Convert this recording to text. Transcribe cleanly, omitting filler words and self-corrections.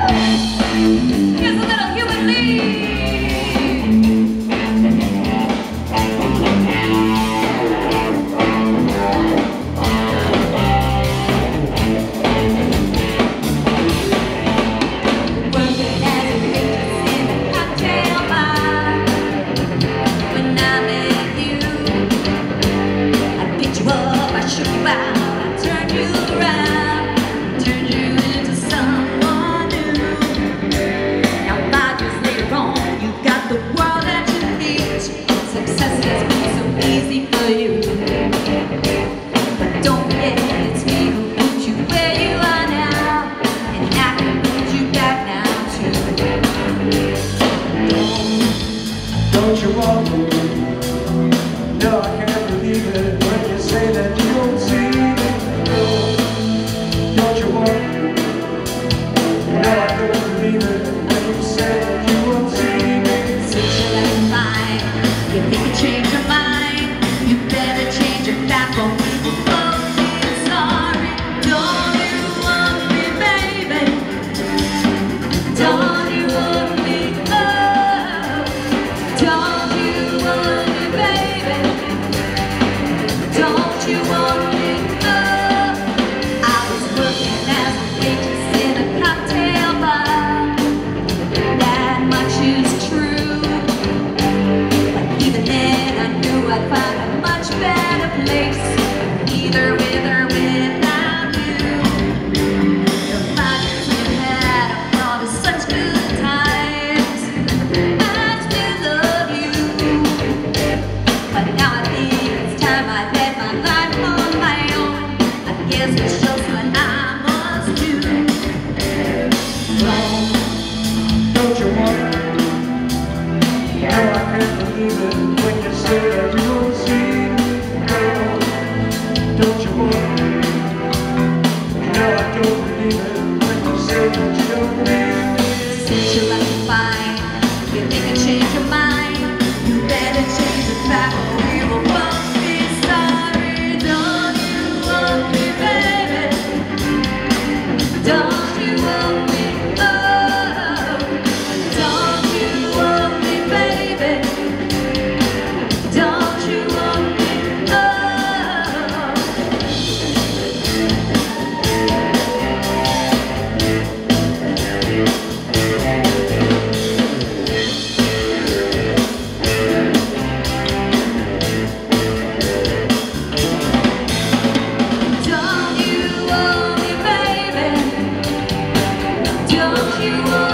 Here's a little human lead. Don't you want me? No, I can't believe it when you say that you don't see me. No, don't you want me? No, I can't believe it when you say that you won't see me. Since you left mine, you think you changed your mind. You better change your backbone. We will both be sorry. Don't you want me, baby? Don't you want me? Oh, don't you want me, baby? Don't you want me? Oh, I was working as a waitress in a cocktail bar. That much is true. But even then, I knew I'd find a much better place, either with or without you. The 5 years we had, I brought us such good times. I still love you, but now I think it's time I led my life on my own. I guess it's just what I must do. Don't you want me? No, I can't believe it when you say that you won't see me. No, don't you want me? No, I don't believe it when you say that you don't need me. Since you left me fine, you think you changed your mind. You better change it back or we will both be sorry. Don't you want me, baby? Don't you want me? Oh, don't you want me, baby? Don't you want me? Don't you want me, baby? Don't you want